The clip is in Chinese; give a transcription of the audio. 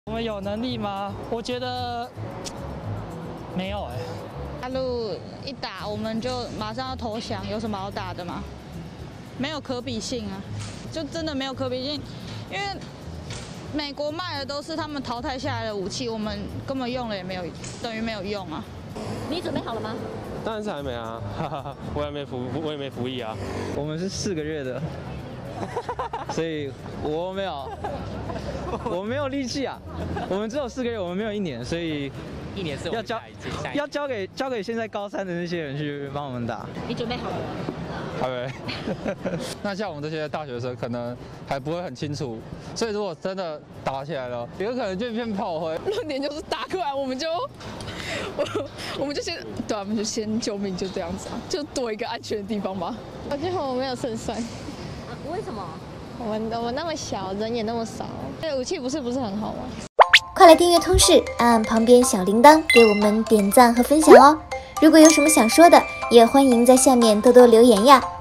我们有能力吗？我觉得没有哎。 大陆一打我们就马上要投降，有什么好打的吗？没有可比性啊，就真的没有可比性，因为美国卖的都是他们淘汰下来的武器，我们根本用了也没有，等于没有用啊。 你准备好了吗？ 当然是还没啊，我也没服役啊。 我们是4个月的，所以我没有力气啊。我们只有4个月，我们没有1年，所以 1年是要交给现在高3的那些人去帮我们打。 你准备好了吗？ 还没。那像我们这些大学生可能还不会很清楚，所以如果真的打起来了，有可能就变炮灰。 论点就是打过来，我们就先对、啊，我们就先救命，就这样子啊，就躲一个安全的地方吧。 我觉得我们没有胜算。 为什么？ 我们那么小，人也那么少，这武器不是很好吗？ 快来订阅通识，按旁边小铃铛给我们点赞和分享哦！如果有什么想说的，也欢迎在下面多多留言呀。